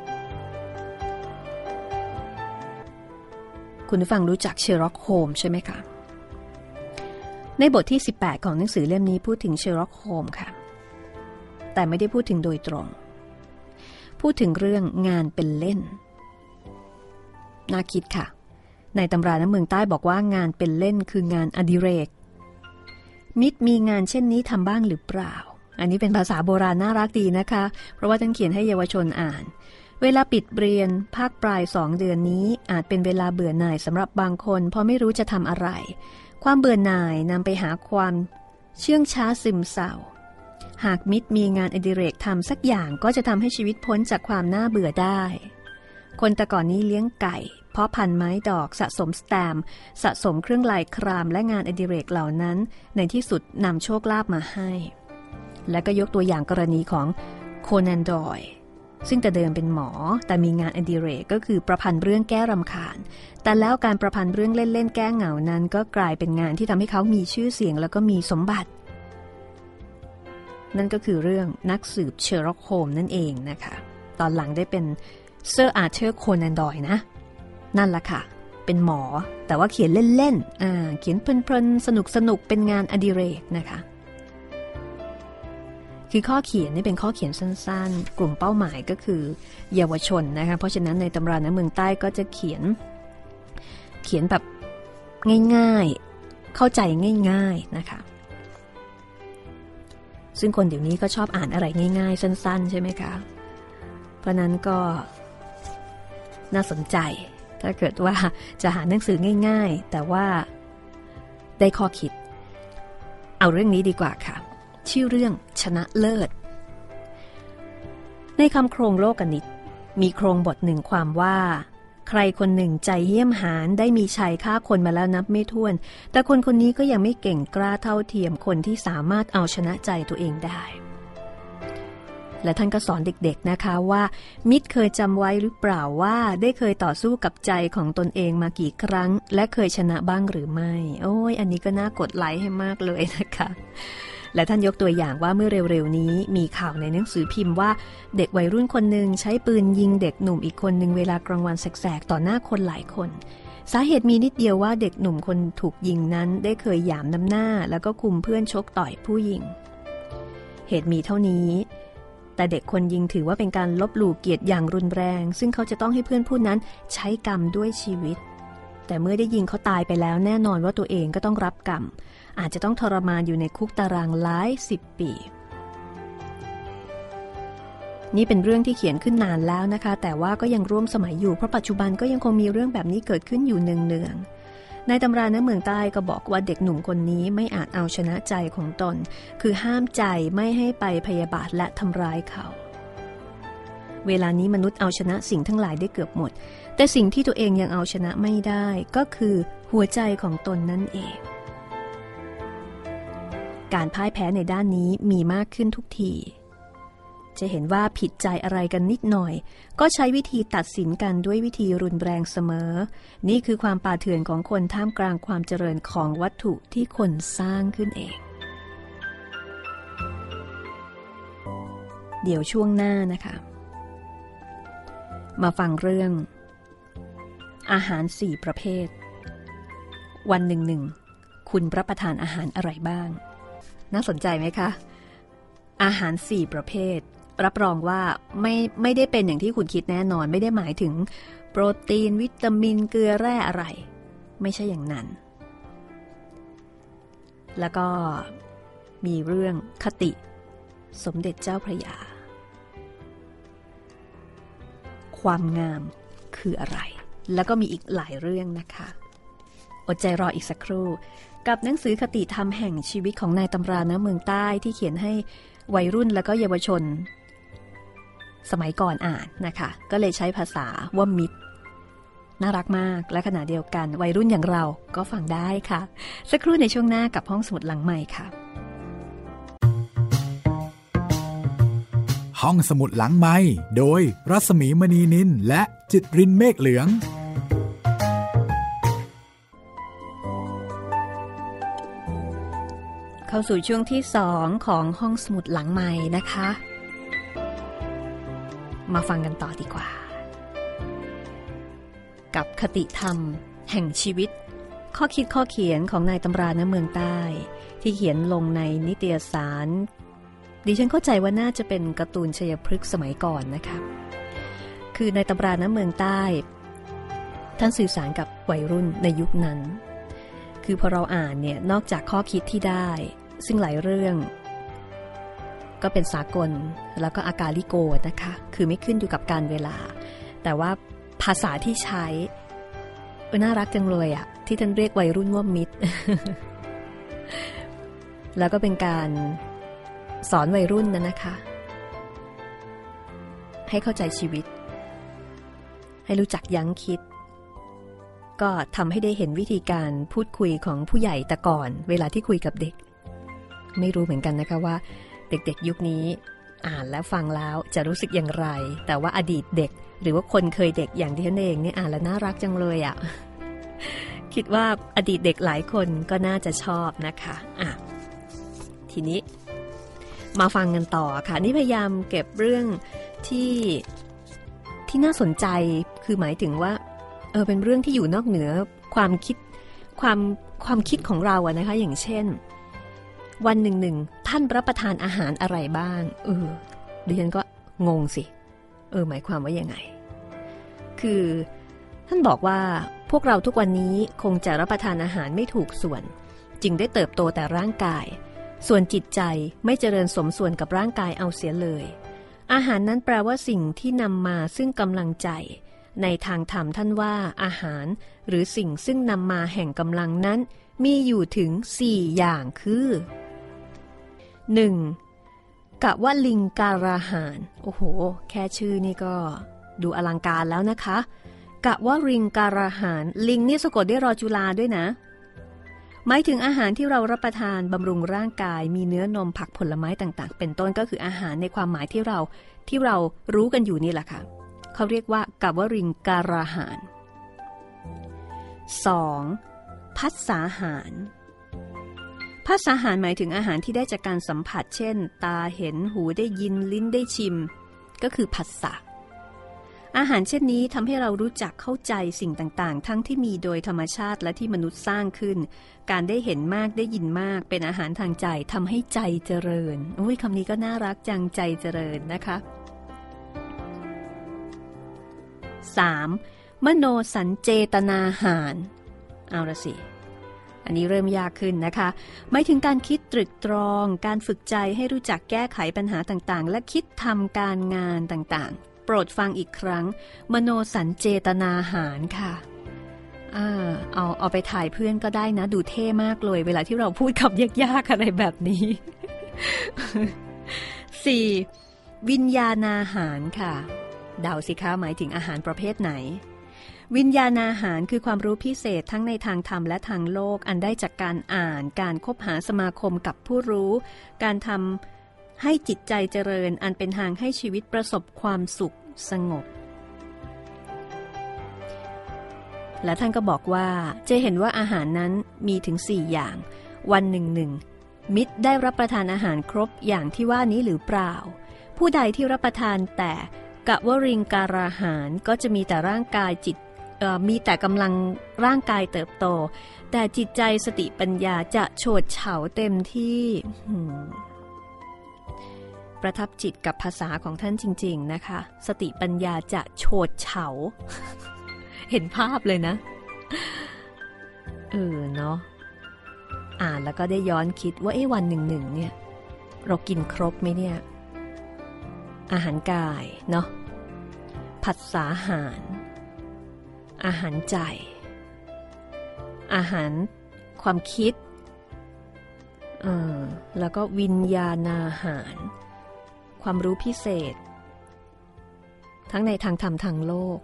คุณผู้ฟังรู้จักเชอร์ล็อกโฮมส์ใช่ไหมคะในบทที่18ของหนังสือเล่มนี้พูดถึงเชอร์ล็อกโฮมส์ค่ะแต่ไม่ได้พูดถึงโดยตรงพูดถึงเรื่องงานเป็นเล่นน่าคิดค่ะในตำราน้ำเมืองใต้บอกว่างานเป็นเล่นคืองานอดิเรกมิตรมีงานเช่นนี้ทำบ้างหรือเปล่าอันนี้เป็นภาษาโบราณน่ารักดีนะคะเพราะว่าท่านเขียนให้เยาวชนอ่านเวลาปิดเรียนภาคปลาย2 เดือนนี้อาจเป็นเวลาเบื่อหน่ายสำหรับบางคนเพราะไม่รู้จะทำอะไรความเบื่อหน่ายนำไปหาความเชื่องช้าซึมเศร้าหากมิตรมีงานอดิเรกทำสักอย่างก็จะทำให้ชีวิตพ้นจากความน่าเบื่อได้คนแต่ก่อนนี้เลี้ยงไก่เพาะพันธุ์ไม้ดอกสะสมสแตมป์สะสมเครื่องลายครามและงานอดิเรกเหล่านั้นในที่สุดนำโชคลาภมาให้และก็ยกตัวอย่างกรณีของโคนันดอยซึ่งแต่เดิมเป็นหมอแต่มีงานอดิเรกก็คือประพันธ์เรื่องแก้รำคาญแต่แล้วการประพันธ์เรื่องเล่นๆแก้เหงานั้นก็กลายเป็นงานที่ทำให้เขามีชื่อเสียงแล้วก็มีสมบัตินั่นก็คือเรื่องนักสืบเชอร์ล็อกโฮมส์นั่นเองนะคะตอนหลังได้เป็นเซอร์อาร์เธอร์โคนันดอยนะนั่นแหละค่ะเป็นหมอแต่ว่าเขียนเล่นๆเขียนเพลินๆสนุกๆเป็นงานอดิเรกนะคะคือข้อเขียนนี่เป็นข้อเขียนสั้นๆกลุ่มเป้าหมายก็คือเยาวชนนะคะเพราะฉะนั้นในตำราน้ำเมืองใต้ก็จะเขียนแบบง่ายๆเข้าใจง่ายๆนะคะซึ่งคนเดี๋ยวนี้ก็ชอบอ่านอะไรง่ายๆสั้นๆใช่ไหมคะเพราะนั้นก็น่าสนใจถ้าเกิดว่าจะหาหนังสือง่ายๆแต่ว่าได้ข้อคิดเอาเรื่องนี้ดีกว่าค่ะชื่อเรื่องชนะเลิศในคำโครงโลกนิตมีโครงบทหนึ่งความว่าใครคนหนึ่งใจเหี้ยมหาญได้มีชัยฆ่าคนมาแล้วนับไม่ถ้วนแต่คนคนนี้ก็ยังไม่เก่งกล้าเท่าเทียมคนที่สามารถเอาชนะใจตัวเองได้และท่านก็สอนเด็กๆนะคะว่ามิตรเคยจำไว้หรือเปล่าว่าได้เคยต่อสู้กับใจของตนเองมากี่ครั้งและเคยชนะบ้างหรือไม่โอ้ยอันนี้ก็น่ากดไลค์ให้มากเลยนะคะและท่านยกตัวอย่างว่าเมื่อเร็วๆนี้มีข่าวในหนังสือพิมพ์ว่าเด็กวัยรุ่นคนหนึ่งใช้ปืนยิงเด็กหนุ่มอีกคนหนึ่งเวลากลางวันแสกๆต่อหน้าคนหลายคนสาเหตุมีนิดเดียวว่าเด็กหนุ่มคนถูกยิงนั้นได้เคยหยามน้ำหน้าแล้วก็คุมเพื่อนชกต่อยผู้ยิงเหตุมีเท่านี้แต่เด็กคนยิงถือว่าเป็นการลบหลู่เกียรติอย่างรุนแรงซึ่งเขาจะต้องให้เพื่อนผู้นั้นใช้กรรมด้วยชีวิตแต่เมื่อได้ยิงเขาตายไปแล้วแน่นอนว่าตัวเองก็ต้องรับกรรมอาจจะต้องทรมานอยู่ในคุกตารางหลาย10 ปีนี่เป็นเรื่องที่เขียนขึ้นนานแล้วนะคะแต่ว่าก็ยังร่วมสมัยอยู่เพราะปัจจุบันก็ยังคงมีเรื่องแบบนี้เกิดขึ้นอยู่เนืองๆในตำราน้ำเมืองใต้ก็บอกว่าเด็กหนุ่มคนนี้ไม่อาจเอาชนะใจของตนคือห้ามใจไม่ให้ไปพยาบาทและทำร้ายเขาเวลานี้มนุษย์เอาชนะสิ่งทั้งหลายได้เกือบหมดแต่สิ่งที่ตัวเองยังเอาชนะไม่ได้ก็คือหัวใจของตนนั่นเองการพ่ายแพ้ในด้านนี้มีมากขึ้นทุกทีจะเห็นว่าผิดใจอะไรกันนิดหน่อยก็ใช้วิธีตัดสินกันด้วยวิธีรุนแรงเสมอนี่คือความป่าเถื่อนของคนท่ามกลางความเจริญของวัตถุที่คนสร้างขึ้นเองเดี๋ยวช่วงหน้านะคะมาฟังเรื่องอาหาร4 ประเภทวันหนึ่งคุณรับประทานอาหารอะไรบ้างน่าสนใจไหมคะอาหาร4 ประเภทรับรองว่าไม่ได้เป็นอย่างที่คุณคิดแน่นอนไม่ได้หมายถึงโปรตีนวิตามินเกลือแร่อะไรไม่ใช่อย่างนั้นแล้วก็มีเรื่องคติสมเด็จเจ้าพระยาความงามคืออะไรแล้วก็มีอีกหลายเรื่องนะคะอดใจรออีกสักครู่กับหนังสือคติธรรมแห่งชีวิตของนายตำราน้ำเมืองใต้ที่เขียนให้วัยรุ่นแล้วก็เยาวชนสมัยก่อนอ่านนะคะก็เลยใช้ภาษาว่ามิตรน่ารักมากและขณะเดียวกันวัยรุ่นอย่างเราก็ฟังได้ค่ะสักครู่ในช่วงหน้ากับห้องสมุดหลังใหม่ค่ะห้องสมุดหลังไมค์โดยรัศมีมณีนินและจิตรินเมฆเหลืองเข้าสู่ช่วงที่2ของห้องสมุดหลังไมค์นะคะมาฟังกันต่อดีกว่ากับคติธรรมแห่งชีวิตข้อคิดข้อเขียนของนายตำราน้ำเมืองใต้ที่เขียนลงในนิตยสารดิฉันเข้าใจว่าน่าจะเป็นการ์ตูนชัยพฤกษ์สมัยก่อนนะคะคือในตำราน้ำเมืองใต้ท่านสื่อสารกับวัยรุ่นในยุคนั้นคือพอเราอ่านเนี่ยนอกจากข้อคิดที่ได้ซึ่งหลายเรื่องก็เป็นสากลแล้วก็อากาลิโกนะคะคือไม่ขึ้นอยู่กับการเวลาแต่ว่าภาษาที่ใช้น่ารักจังเลยอะที่ท่านเรียกวัยรุ่นว่ามิตร แล้วก็เป็นการสอนวัยรุ่นนะคะให้เข้าใจชีวิตให้รู้จักยั้งคิดก็ทำให้ได้เห็นวิธีการพูดคุยของผู้ใหญ่แต่ก่อนเวลาที่คุยกับเด็กไม่รู้เหมือนกันนะคะว่าเด็กๆยุคนี้อ่านแล้วฟังแล้วจะรู้สึกอย่างไรแต่ว่าอดีตเด็กหรือว่าคนเคยเด็กอย่างที่ฉันเองเนี่ยอ่านแล้วน่ารักจังเลยอ่ะ คิดว่าอดีตเด็กหลายคนก็น่าจะชอบนะคะทีนี้มาฟังกันต่อค่ะนี่พยายามเก็บเรื่องที่น่าสนใจคือหมายถึงว่าเป็นเรื่องที่อยู่นอกเหนือความคิดความคิดของเราอะนะคะอย่างเช่นวันหนึ่งท่านรับประทานอาหารอะไรบ้างดิฉันก็งงสิหมายความว่ายังไงคือท่านบอกว่าพวกเราทุกวันนี้คงจะรับประทานอาหารไม่ถูกส่วนจึงได้เติบโตแต่ร่างกายส่วนจิตใจไม่เจริญสมส่วนกับร่างกายเอาเสียเลยอาหารนั้นแปลว่าสิ่งที่นำมาซึ่งกำลังใจในทางธรรมท่านว่าอาหารหรือสิ่งซึ่งนำมาแห่งกำลังนั้นมีอยู่ถึง4อย่างคือ 1. กะวลิงการาหารโอ้โหแค่ชื่อนี่ก็ดูอลังการแล้วนะคะกะวลิงการาหารลิงนี่สะกดด้วยรอจุฬาด้วยนะหมายถึงอาหารที่เรารับประทานบำรุงร่างกายมีเนื้อนมผักผลไม้ต่างๆเป็นต้นก็คืออาหารในความหมายที่เรารู้กันอยู่นี่แหละค่ะเขาเรียกว่ากะวลิงการาหาร 2. ภัสสาหารภัสสาหารหมายถึงอาหารที่ได้จากการสัมผัสเช่นตาเห็นหูได้ยินลิ้นได้ชิมก็คือผัสสะอาหารเช่นนี้ทำให้เรารู้จักเข้าใจสิ่งต่างๆทั้งที่มีโดยธรรมชาติและที่มนุษย์สร้างขึ้นการได้เห็นมากได้ยินมากเป็นอาหารทางใจทำให้ใจเจริญคำนี้ก็น่ารักจังใจเจริญนะคะ 3. มโนสัญเจตนาหารเอาละสิอันนี้เริ่มยากขึ้นนะคะหมายถึงการคิดตรึกตรองการฝึกใจให้รู้จักแก้ไขปัญหาต่างๆและคิดทำการงานต่างๆโปรดฟังอีกครั้งมโนสัญเจตนาหารค่ะเอาไปถ่ายเพื่อนก็ได้นะดูเท่มากเลยเวลาที่เราพูดคำยากๆอะไรแบบนี้ 4. วิญญาณอาหารค่ะเดาสิคะหมายถึงอาหารประเภทไหนวิญญาณอาหารคือความรู้พิเศษทั้งในทางธรรมและทางโลกอันได้จากการอ่านการคบหาสมาคมกับผู้รู้การทำให้จิตใจเจริญอันเป็นทางให้ชีวิตประสบความสุขสงบและท่านก็บอกว่าจะเห็นว่าอาหารนั้นมีถึง4อย่างวันหนึ่งมิตรได้รับประทานอาหารครบอย่างที่ว่านี้หรือเปล่าผู้ใดที่รับประทานแต่กะวลิงการาหารก็จะมีแต่ร่างกายจิตมีแต่กำลังร่างกายเติบโตแต่จิตใจสติปัญญาจะโฉดเฉาเต็มที่ประทับจิตกับภาษาของท่านจริงๆนะคะสติปัญญาจะโฉดเฉา เห็นภาพเลยนะเนาะอ่านแล้วก็ได้ย้อนคิดว่าวันหนึ่งเนี่ยเรากินครบไหมเนี่ยอาหารกายเนาะผัสสาหารอาหารใจอาหารความคิดแล้วก็วิญญาณอาหารความรู้พิเศษทั้งในทางธรรมทางโลก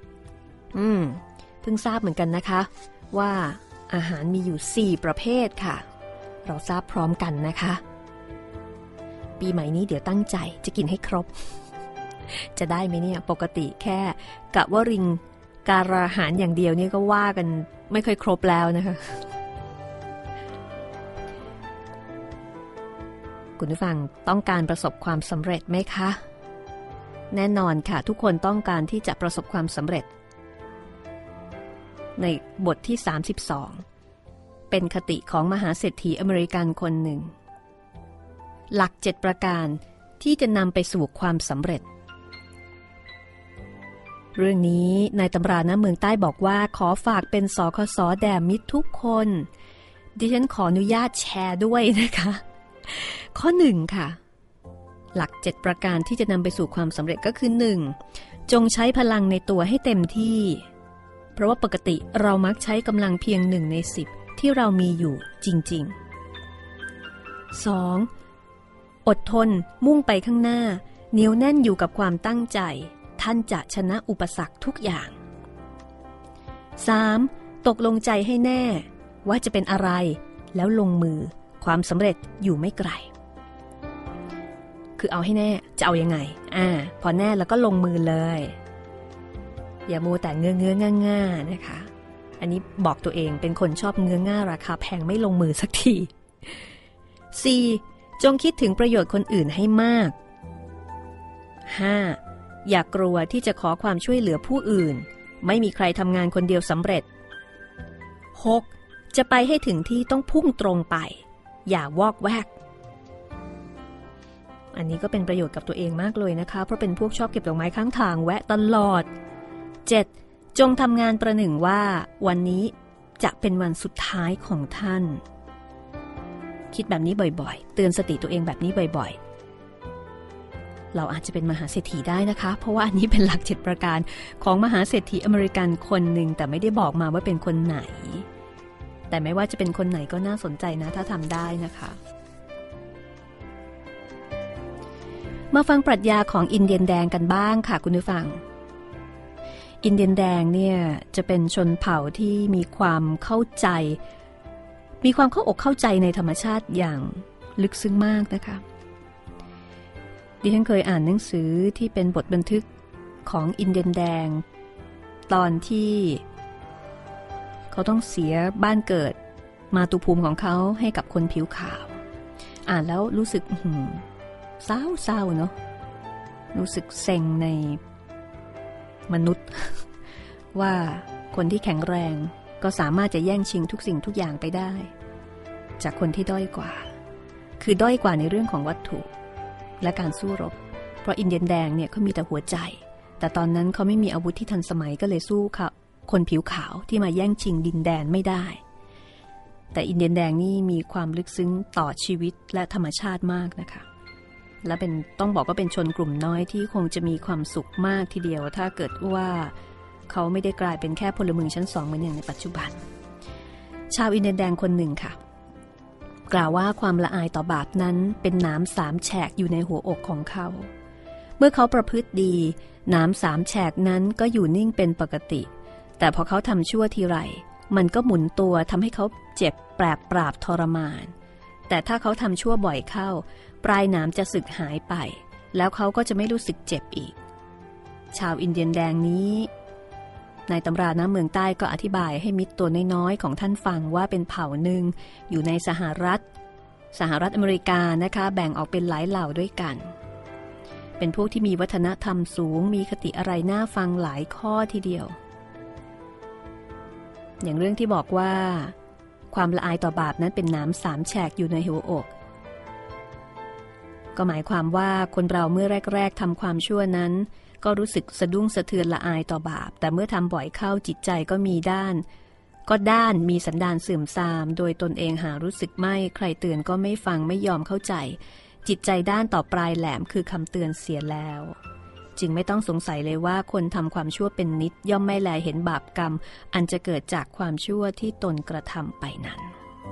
เพิ่งทราบเหมือนกันนะคะว่าอาหารมีอยู่4ประเภทค่ะเราทราบพร้อมกันนะคะปีใหม่นี้เดี๋ยวตั้งใจจะกินให้ครบจะได้ไหมเนี่ยปกติแค่กะวลิงการาหารอย่างเดียวนี่ก็ว่ากันไม่ค่อยครบแล้วนะคะคุณผู้ฟังต้องการประสบความสำเร็จไหมคะแน่นอนค่ะทุกคนต้องการที่จะประสบความสำเร็จในบทที่32เป็นคติของมหาเศรษฐีอเมริกันคนหนึ่งหลัก7ประการที่จะนำไปสู่ความสำเร็จเรื่องนี้นายตำราน้ำเมืองใต้บอกว่าขอฝากเป็นสคส.แด่มิตรทุกคนดิฉันขออนุญาตแชร์ด้วยนะคะข้อ1ค่ะหลัก7ประการที่จะนำไปสู่ความสำเร็จก็คือ 1. จงใช้พลังในตัวให้เต็มที่เพราะว่าปกติเรามักใช้กำลังเพียง1 ใน 10ที่เรามีอยู่จริงๆ 2. อดทนมุ่งไปข้างหน้าเหนียวแน่นอยู่กับความตั้งใจท่านจะชนะอุปสรรคทุกอย่าง 3. ตกลงใจให้แน่ว่าจะเป็นอะไรแล้วลงมือความสำเร็จอยู่ไม่ไกลคือเอาให้แน่จะเอายังไงพอแน่แล้วก็ลงมือเลยอย่ามัวแต่เงื้อง่าๆนะคะอันนี้บอกตัวเองเป็นคนชอบเงื้อง่าราคาแพงไม่ลงมือสักที 4. จงคิดถึงประโยชน์คนอื่นให้มาก 5. อย่ากลัวที่จะขอความช่วยเหลือผู้อื่นไม่มีใครทำงานคนเดียวสำเร็จ 6. จะไปให้ถึงที่ต้องพุ่งตรงไปอย่าวอกแวกอันนี้ก็เป็นประโยชน์กับตัวเองมากเลยนะคะเพราะเป็นพวกชอบเก็บดอกไม้ข้างทางแวะตลอด 7. จงทำงานประหนึ่งว่าวันนี้จะเป็นวันสุดท้ายของท่านคิดแบบนี้บ่อยๆเตือนสติตัวเองแบบนี้บ่อยๆเราอาจจะเป็นมหาเศรษฐีได้นะคะเพราะว่าอันนี้เป็นหลัก7ประการของมหาเศรษฐีอเมริกันคนหนึ่งแต่ไม่ได้บอกมาว่าเป็นคนไหนแต่ไม่ว่าจะเป็นคนไหนก็น่าสนใจนะถ้าทำได้นะคะมาฟังปรัชญาของอินเดียนแดงกันบ้างค่ะคุณผู้ฟังอินเดียนแดงเนี่ยจะเป็นชนเผ่าที่มีความเข้าใจมีความเข้าอกเข้าใจในธรรมชาติอย่างลึกซึ้งมากนะคะดิฉันเคยอ่านหนังสือที่เป็นบทบันทึกของอินเดียนแดงตอนที่เขาต้องเสียบ้านเกิดมาตุภูมิของเขาให้กับคนผิวขาวอ่านแล้วรู้สึกเศร้าเนาะรู้สึกเซ็งในมนุษย์ ว่าคนที่แข็งแรงก็สามารถจะแย่งชิงทุกสิ่งทุกอย่างไปได้จากคนที่ด้อยกว่าคือด้อยกว่าในเรื่องของวัตถุและการสู้รบเพราะอินเดียนแดงเนี่ยเขามีแต่หัวใจแต่ตอนนั้นเขาไม่มีอาวุธที่ทันสมัยก็เลยสู้คนผิวขาวที่มาแย่งชิงดินแดนไม่ได้แต่อินเดียนแดงนี่มีความลึกซึ้งต่อชีวิตและธรรมชาติมากนะคะและเป็นต้องบอกว่าเป็นชนกลุ่มน้อยที่คงจะมีความสุขมากทีเดียวถ้าเกิดว่าเขาไม่ได้กลายเป็นแค่พลเมืองชั้น2เหมือนอย่างในปัจจุบันชาวอินเดียนแดงคนหนึ่งค่ะกล่าวว่าความละอายต่อบาปนั้นเป็นหนาม3แฉกอยู่ในหัวอกของเขาเมื่อเขาประพฤติดีหนาม3แฉกนั้นก็อยู่นิ่งเป็นปกติแต่พอเขาทำชั่วทีไรมันก็หมุนตัวทำให้เขาเจ็บแปรปราบทรมานแต่ถ้าเขาทำชั่วบ่อยเข้าปลายหนามจะสึกหายไปแล้วเขาก็จะไม่รู้สึกเจ็บอีกชาวอินเดียนแดงนี้ในตำราน้ำเมืองใต้ก็อธิบายให้มิตรตัวน้อยๆของท่านฟังว่าเป็นเผ่าหนึ่งอยู่ในสหรัฐอเมริกานะคะแบ่งออกเป็นหลายเหล่าด้วยกันเป็นพวกที่มีวัฒนธรรมสูงมีคติอะไรน่าฟังหลายข้อทีเดียวอย่างเรื่องที่บอกว่าความละอายต่อบาปนั้นเป็นหนาม3แฉกอยู่ในหัวอกก็หมายความว่าคนเราเมื่อแรกๆทำความชั่วนั้นก็รู้สึกสะดุ้งสะเทือนละอายต่อบาปแต่เมื่อทำบ่อยเข้าจิตใจก็มีด้านมีสันดานเสื่อมทรามโดยตนเองหารู้สึกไม่ใครเตือนก็ไม่ฟังไม่ยอมเข้าใจจิตใจด้านต่อปลายแหลมคือคำเตือนเสียแล้วจึงไม่ต้องสงสัยเลยว่าคนทำความชั่วเป็นนิดย่อมไม่แลเห็นบาปกรรมอันจะเกิดจากความชั่วที่ตนกระทำไปนั้น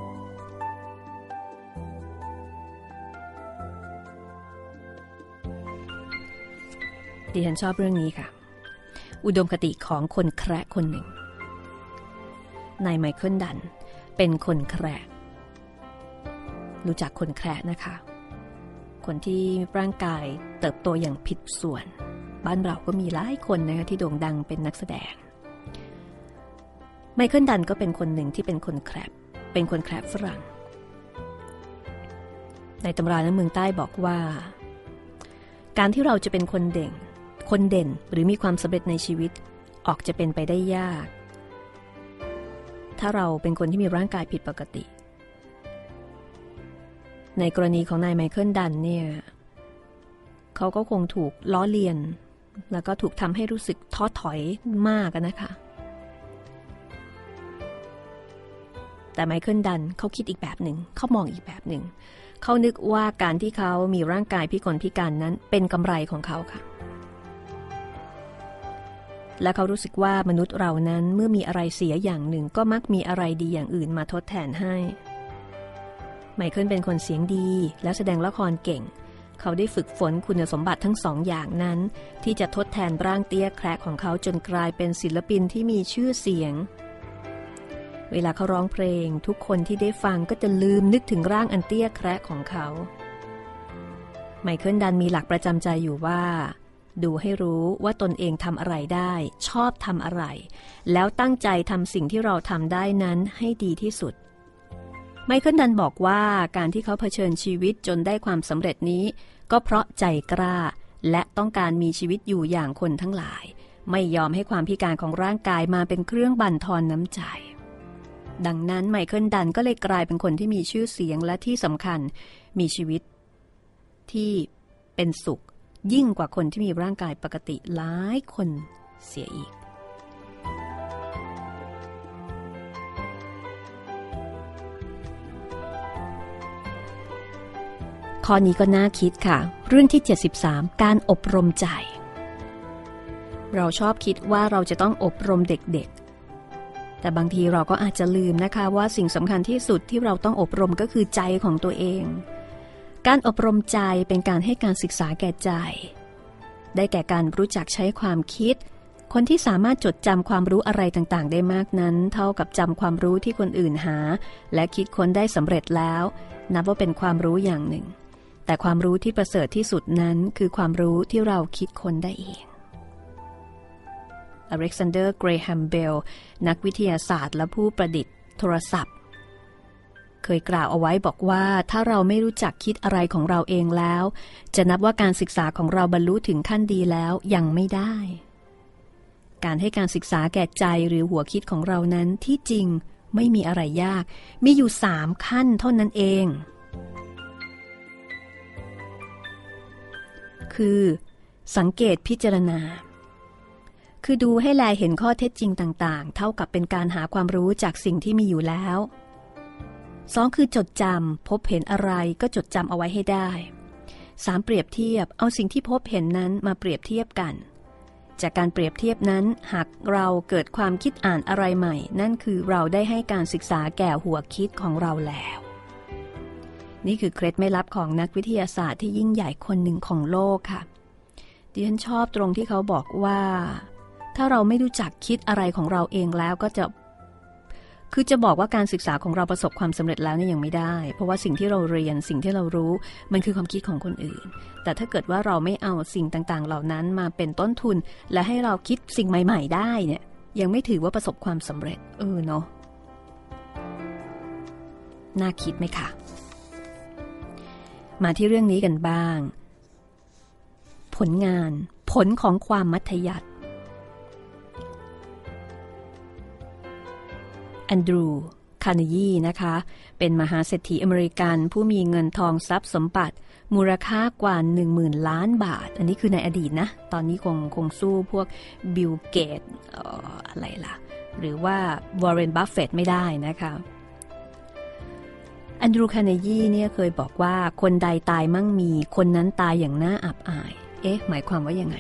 ดิฉันชอบเรื่องนี้ค่ะอุดมคติของคนแคระคนหนึ่งนายไมเคิลดันเป็นคนแคระรู้จักคนแคระนะคะคนที่ร่างกายเติบโตอย่างผิดส่วนบ้านเราก็มีหลายคนนะคะที่โด่งดังเป็นนักแสดงไมเคิลดันก็เป็นคนหนึ่งที่เป็นคนแคระเป็นคนแคระฝรั่งในตำราในเมืองใต้บอกว่าการที่เราจะเป็นคนเด่นหรือมีความสำเร็จในชีวิตออกจะเป็นไปได้ยากถ้าเราเป็นคนที่มีร่างกายผิดปกติในกรณีของนายไมเคิลดันเนี่ยเขาก็คงถูกล้อเลียนแล้วก็ถูกทำให้รู้สึกท้อถอยมากนะคะแต่ไมเคิลดันเขาคิดอีกแบบหนึ่งเขามองอีกแบบหนึ่งเขานึกว่าการที่เขามีร่างกายพิกลพิการนั้นเป็นกำไรของเขาค่ะและเขารู้สึกว่ามนุษย์เรานั้นเมื่อมีอะไรเสียอย่างหนึ่งก็มักมีอะไรดีอย่างอื่นมาทดแทนให้ไมเคิลเป็นคนเสียงดีและแสดงละครเก่งเขาได้ฝึกฝนคุณสมบัติทั้งสองอย่างนั้นที่จะทดแทนร่างเตี้ยแคระของเขาจนกลายเป็นศิลปินที่มีชื่อเสียงเวลาเขาร้องเพลงทุกคนที่ได้ฟังก็จะลืมนึกถึงร่างอันเตี้ยแคระของเขาไมเคิลดันมีหลักประจำใจอยู่ว่าดูให้รู้ว่าตนเองทำอะไรได้ชอบทำอะไรแล้วตั้งใจทำสิ่งที่เราทำได้นั้นให้ดีที่สุดไมเคิลดันบอกว่าการที่เขาเผชิญชีวิตจนได้ความสำเร็จนี้ก็เพราะใจกล้าและต้องการมีชีวิตอยู่อย่างคนทั้งหลายไม่ยอมให้ความพิการของร่างกายมาเป็นเครื่องบั่นทอนน้ำใจดังนั้นไมเคิลดันก็เลยกลายเป็นคนที่มีชื่อเสียงและที่สำคัญมีชีวิตที่เป็นสุขยิ่งกว่าคนที่มีร่างกายปกติหลายคนเสียอีกข้อนี้ก็น่าคิดค่ะเรื่องที่73การอบรมใจเราชอบคิดว่าเราจะต้องอบรมเด็กๆแต่บางทีเราก็อาจจะลืมนะคะว่าสิ่งสำคัญที่สุดที่เราต้องอบรมก็คือใจของตัวเองการอบรมใจเป็นการให้การศึกษาแก่ใจได้แก่การรู้จักใช้ความคิดคนที่สามารถจดจำความรู้อะไรต่างๆได้มากนั้นเท่ากับจำความรู้ที่คนอื่นหาและคิดค้นได้สำเร็จแล้วนับว่าเป็นความรู้อย่างหนึ่งแต่ความรู้ที่ประเสริฐที่สุดนั้นคือความรู้ที่เราคิดค้นได้เองอเล็กซานเดอร์ เกรแฮมเบลนักวิทยาศาสตร์และผู้ประดิษฐ์โทรศัพท์เคยกล่าวเอาไว้บอกว่าถ้าเราไม่รู้จักคิดอะไรของเราเองแล้วจะนับว่าการศึกษาของเราบรรลุถึงขั้นดีแล้วยังไม่ได้การให้การศึกษาแก่ใจหรือหัวคิดของเรานั้นที่จริงไม่มีอะไรยากมีอยู่3ขั้นเท่านั้นเองคือสังเกตพิจารณาคือดูให้แลเห็นข้อเท็จจริงต่างๆเท่ากับเป็นการหาความรู้จากสิ่งที่มีอยู่แล้ว2คือจดจำพบเห็นอะไรก็จดจำเอาไว้ให้ได้3เปรียบเทียบเอาสิ่งที่พบเห็นนั้นมาเปรียบเทียบกันจากการเปรียบเทียบนั้นหากเราเกิดความคิดอ่านอะไรใหม่นั่นคือเราได้ให้การศึกษาแก่หัวคิดของเราแล้วนี่คือเคล็ดไม่ลับของนักวิทยาศาสตร์ที่ยิ่งใหญ่คนหนึ่งของโลกค่ะดิฉันชอบตรงที่เขาบอกว่าถ้าเราไม่รู้จักคิดอะไรของเราเองแล้วก็จะบอกว่าการศึกษาของเราประสบความสำเร็จแล้วเนี่ยยังไม่ได้เพราะว่าสิ่งที่เราเรียนสิ่งที่เรารู้มันคือความคิดของคนอื่นแต่ถ้าเกิดว่าเราไม่เอาสิ่งต่างๆเหล่านั้นมาเป็นต้นทุนและให้เราคิดสิ่งใหม่ๆได้เนี่ยยังไม่ถือว่าประสบความสำเร็จเนาะน่าคิดไหมคะมาที่เรื่องนี้กันบ้างผลของความมัธยัสถ์แอนดรู คาร์เนยีนะคะเป็นมหาเศรษฐีอเมริกันผู้มีเงินทองทรัพย์สมบัติมูลค่ากว่า 10,000 ล้านบาทอันนี้คือในอดีตนะตอนนี้คงสู้พวกบิลเกตอะไรล่ะหรือว่าวอร์เรน บัฟเฟตต์ไม่ได้นะคะแอนดรู คาร์เนยีเนี่ยเคยบอกว่าคนใดตายมั่งมีคนนั้นตายอย่างน่าอับอายหมายความว่ายังไง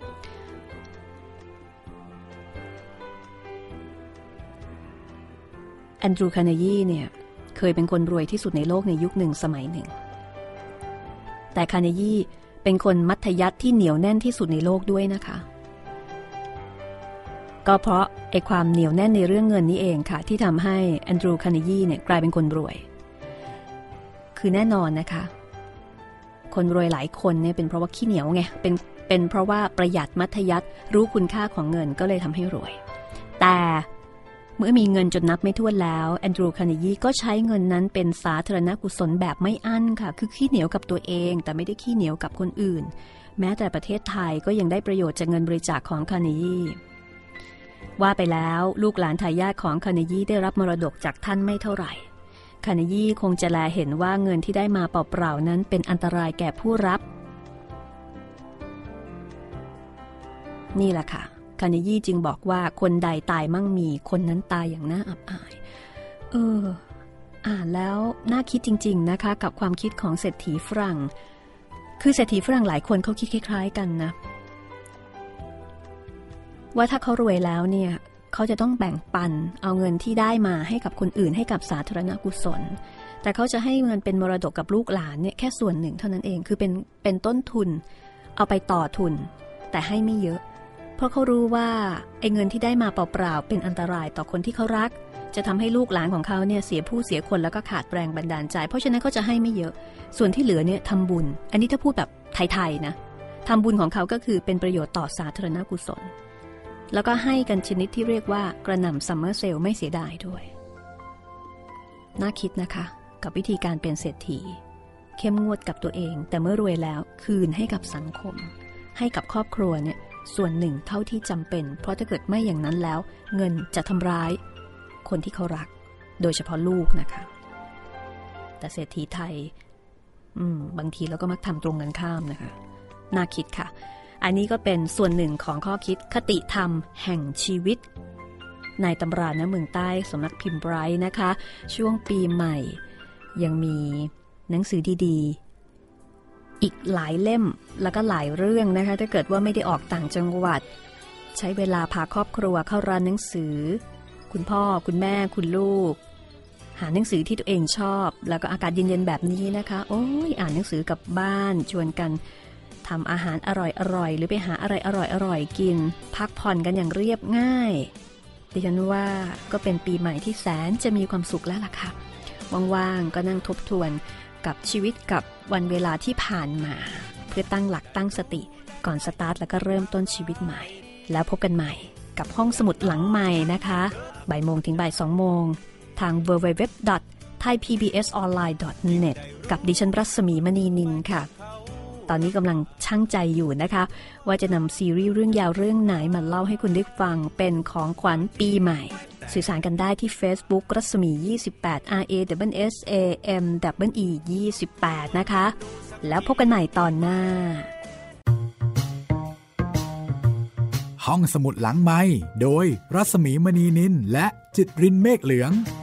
แอนดรู คาร์เนยีเนี่ยเคยเป็นคนรวยที่สุดในโลกในยุคหนึ่งสมัยหนึ่งแต่คาร์เนยีเป็นคนมัธยัสถ์ที่เหนียวแน่นที่สุดในโลกด้วยนะคะก็เพราะความเหนียวแน่นในเรื่องเงินนี้เองค่ะที่ทำให้แอนดรู คาร์เนยีเนี่ยกลายเป็นคนรวยคือแน่นอนนะคะคนรวยหลายคนเนี่ยเป็นเพราะว่าขี้เหนียวไงเป็นเพราะว่าประหยัดมัธยัสถ์รู้คุณค่าของเงินก็เลยทำให้รวยแต่เมื่อมีเงินจนนับไม่ถ้วนแล้วแอนดรู คาร์เนยีก็ใช้เงินนั้นเป็นสาธารณกุศลแบบไม่อั้นค่ะคือขี้เหนียวกับตัวเองแต่ไม่ได้ขี้เหนียวกับคนอื่นแม้แต่ประเทศไทยก็ยังได้ประโยชน์จากเงินบริจาคของคาร์เนยีว่าไปแล้วลูกหลานทายาทของคาร์เนยีได้รับมรดกจากท่านไม่เท่าไหร่คาร์เนยีคงจะแลเห็นว่าเงินที่ได้มาเปล่าๆนั้นเป็นอันตรายแก่ผู้รับนี่แหละค่ะคาร์เนยีจึงบอกว่าคนใดตายมั่งมีคนนั้นตายอย่างน่าอับอายอ่านแล้วน่าคิดจริงๆนะคะกับความคิดของเศรษฐีฝรั่งคือเศรษฐีฝรั่งหลายคนเขาคิดคล้ายๆกันนะว่าถ้าเขารวยแล้วเนี่ยเขาจะต้องแบ่งปันเอาเงินที่ได้มาให้กับคนอื่นให้กับสาธารณกุศลแต่เขาจะให้เงินเป็นมรดกกับลูกหลานเนี่ยแค่ส่วนหนึ่งเท่านั้นเองคือเป็นต้นทุนเอาไปต่อทุนแต่ให้ไม่เยอะเพราะเขารู้ว่าไอ้เงินที่ได้มาเปล่าๆเป็นอันตรายต่อคนที่เขารักจะทำให้ลูกหลานของเขาเนี่ยเสียผู้เสียคนแล้วก็ขาดแรงบันดาลใจเพราะฉะนั้นเขาจะให้ไม่เยอะส่วนที่เหลือเนี่ยทำบุญอันนี้ถ้าพูดแบบไทยๆนะทำบุญของเขาก็คือเป็นประโยชน์ต่อสาธารณกุศลแล้วก็ให้กันชนิดที่เรียกว่ากระหน่ำซัมเมอร์เซลไม่เสียดายด้วยน่าคิดนะคะกับวิธีการเป็นเศรษฐีเข้มงวดกับตัวเองแต่เมื่อรวยแล้วคืนให้กับสังคมให้กับครอบครัวเนี่ยส่วนหนึ่งเท่าที่จำเป็นเพราะถ้าเกิดไม่อย่างนั้นแล้วเงินจะทำร้ายคนที่เขารักโดยเฉพาะลูกนะคะแต่เศรษฐีไทยบางทีเราก็มักทำตรงกันข้ามนะคะน่าคิดค่ะอันนี้ก็เป็นส่วนหนึ่งของข้อคิดคติธรรมแห่งชีวิตในตำราเมืองใต้สำนักพิมพ์ไบรท์นะคะช่วงปีใหม่ยังมีหนังสือดีๆอีกหลายเล่มแล้วก็หลายเรื่องนะคะถ้าเกิดว่าไม่ได้ออกต่างจังหวัดใช้เวลาพาครอบครัวเข้าร้านหนังสือคุณพ่อคุณแม่คุณลูกหาหนังสือที่ตัวเองชอบแล้วก็อากาศเย็นๆแบบนี้นะคะโอ้ยอ่านหนังสือกับบ้านชวนกันทำอาหารอร่อยๆหรือไปหาอะไรอร่อยๆกินพักผ่อนกันอย่างเรียบง่ายดิฉันว่าก็เป็นปีใหม่ที่แสนจะมีความสุขแล้วล่ะค่ะว่างๆก็นั่งทบทวนกับชีวิตกับวันเวลาที่ผ่านมาเพื่อตั้งหลักตั้งสติก่อนสตาร์ทแล้วก็เริ่มต้นชีวิตใหม่แล้วพบกันใหม่กับห้องสมุดหลังใหม่นะคะบ่ายโมงถึงบ่าย2โมงทาง www.thaipbsonline.net กับดิฉันรัศมีมณีนินค่ะตอนนี้กำลังชั่งใจอยู่นะคะว่าจะนำซีรีส์เรื่องยาวเรื่องไหนมาเล่าให้คุณได้ฟังเป็นของขวัญปีใหม่สื่อสารกันได้ที่ Facebook รัศมี28 RASSAMEE 28นะคะแล้วพบกันใหม่ตอนหน้าห้องสมุดหลังไมค์โดยรัศมีมณีนินและจิตรินเมฆเหลือง